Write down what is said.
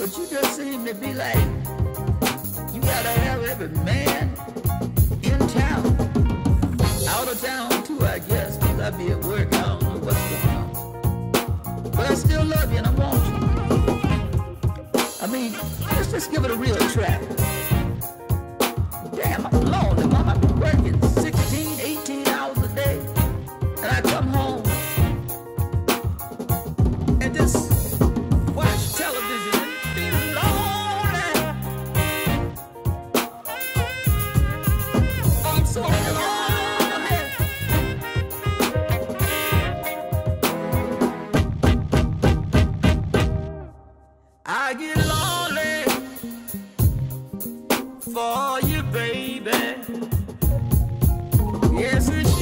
But you just seem to be like, you gotta have every man in town. Out of town too, I guess, 'cause I be at work, I don't know what's going on. But I still love you and I want you. I mean, let's just give it a real try. Damn, I'm lonely, Mom. I've been working 16, 18 hours a day. And I come home and just watch television and be lonely. I'm so lonely. I get lonely for you, baby. Yes, it's